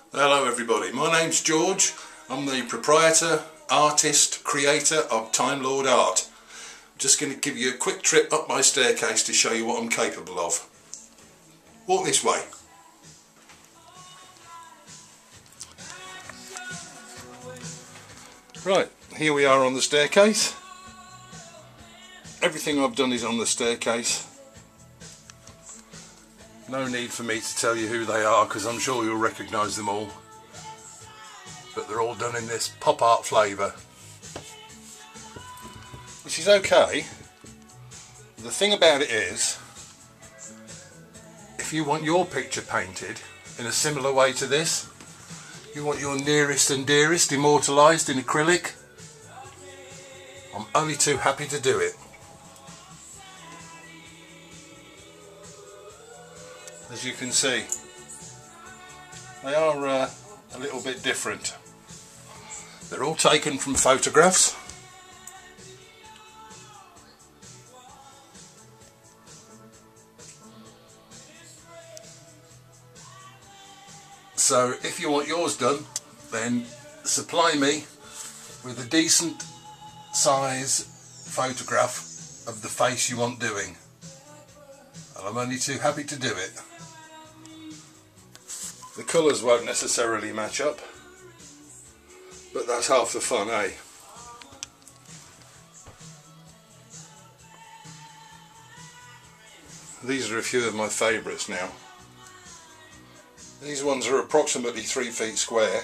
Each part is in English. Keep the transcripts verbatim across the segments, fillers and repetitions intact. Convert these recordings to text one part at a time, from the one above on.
Hello everybody, my name's George. I'm the proprietor, artist, creator of Time Lord Art. I'm just going to give you a quick trip up my staircase to show you what I'm capable of. Walk this way. Right, here we are on the staircase. Everything I've done is on the staircase. No need for me to tell you who they are because I'm sure you'll recognise them all. But they're all done in this pop art flavour, which is okay. The thing about it is, if you want your picture painted in a similar way to this, you want your nearest and dearest immortalised in acrylic, I'm only too happy to do it. As you can see, they are uh, a little bit different. They're all taken from photographs. So if you want yours done, then supply me with a decent size photograph of the face you want doing, and I'm only too happy to do it. The colours won't necessarily match up, but that's half the fun, eh? These are a few of my favourites now. These ones are approximately three feet square.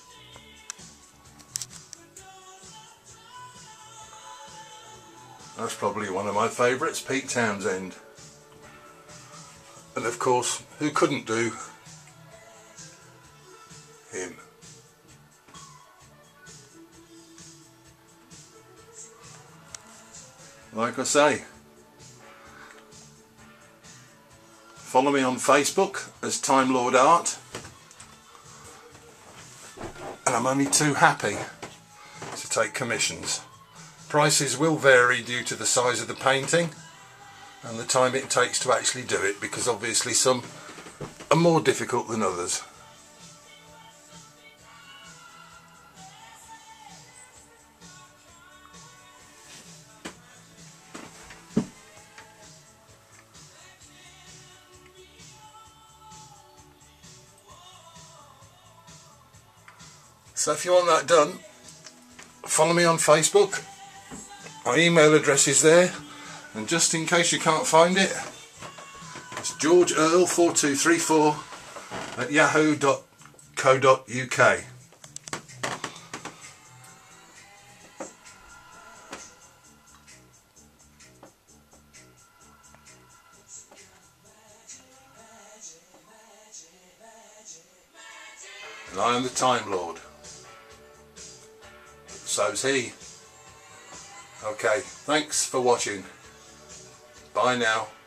That's probably one of my favourites, Pete Townsend. And of course, who couldn't do him? Like I say, follow me on Facebook as Time Lord Art, and I'm only too happy to take commissions. Prices will vary due to the size of the painting and the time it takes to actually do it, because obviously some are more difficult than others. So if you want that done, follow me on Facebook. My email address is there, and just in case you can't find it, it's george earl four two three four at yahoo dot co dot uk. And I am the Time Lord. So's he. Okay, thanks for watching. Bye now.